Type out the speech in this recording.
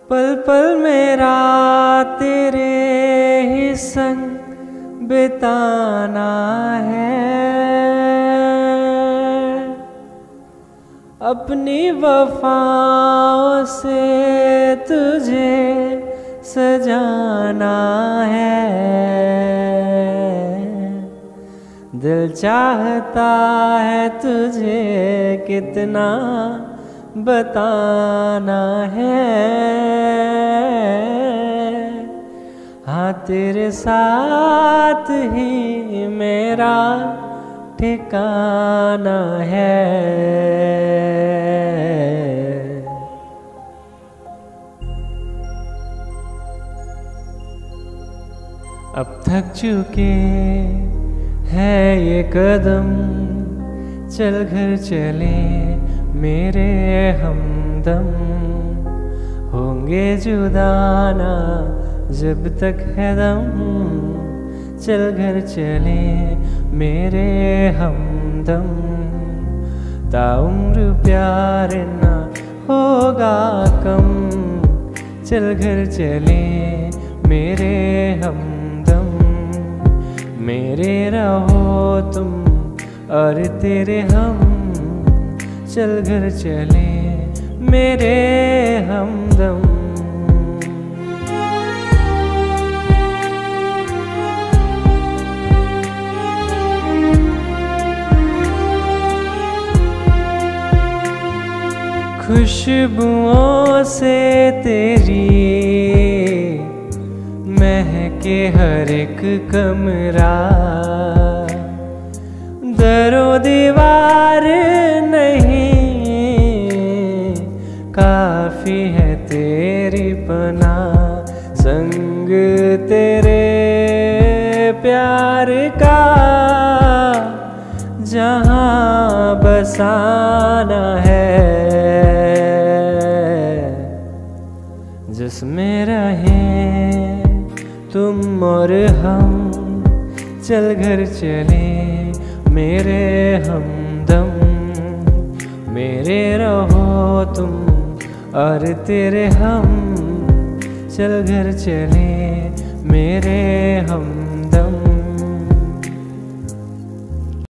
पल पल मेरा तेरे ही संग बिताना है, अपनी वफाओं से तुझे सजाना है। दिल चाहता है तुझे कितना बताना है, हाँ तेरे साथ ही मेरा ठिकाना है। अब थक चुके है ये कदम, चल घर चले मेरे हमदम। होंगे जुदाना जब तक है दम, चल घर चले मेरे हमदम। ताउम्र प्यार ना होगा कम, चल घर चले मेरे हमदम। मेरे रहो तुम और तेरे हम, चल घर चले मेरे हमदम। खुशबुओं से तेरी महके हर एक कमरा, दरो दीवार नहीं काफी है तेरी पनाह। संग तेरे प्यार का जहाँ बसाना है, जिसमें रहे तुम और हम, चल घर चले मेरे हमदम। मेरे रहो तुम और तेरे हम, चल घर चले मेरे हम।